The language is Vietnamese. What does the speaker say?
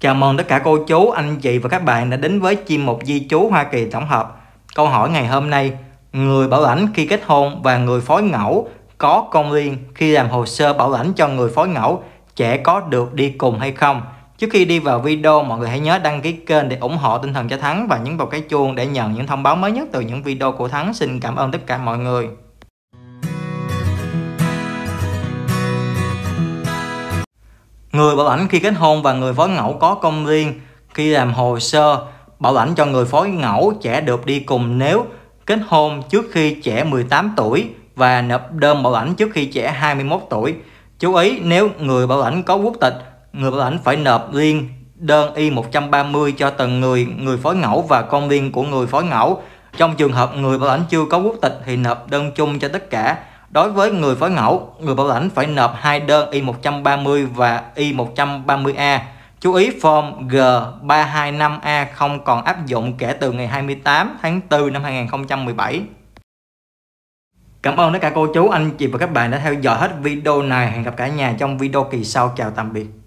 Chào mừng tất cả cô chú, anh chị và các bạn đã đến với chuyên mục Di trú Hoa Kỳ tổng hợp. Câu hỏi ngày hôm nay: người bảo lãnh khi kết hôn và người phối ngẫu có con riêng khi làm hồ sơ bảo lãnh cho người phối ngẫu, trẻ có được đi cùng hay không? Trước khi đi vào video, mọi người hãy nhớ đăng ký kênh để ủng hộ tinh thần cho Thắng và nhấn vào cái chuông để nhận những thông báo mới nhất từ những video của Thắng. Xin cảm ơn tất cả mọi người. Người bảo lãnh khi kết hôn và người phối ngẫu có con riêng khi làm hồ sơ bảo lãnh cho người phối ngẫu, trẻ được đi cùng nếu kết hôn trước khi trẻ 18 tuổi và nộp đơn bảo lãnh trước khi trẻ 21 tuổi. Chú ý, nếu người bảo lãnh có quốc tịch, người bảo lãnh phải nộp riêng đơn I-130 cho từng người phối ngẫu và con riêng của người phối ngẫu. Trong trường hợp người bảo lãnh chưa có quốc tịch thì nộp đơn chung cho tất cả. Đối với người phối ngẫu, người bảo lãnh phải nộp 2 đơn I-130 và I-130A. Chú ý, form G325A không còn áp dụng kể từ ngày 28 tháng 4 năm 2017. Cảm ơn tất cả cô chú, anh chị và các bạn đã theo dõi hết video này. Hẹn gặp cả nhà trong video kỳ sau. Chào tạm biệt.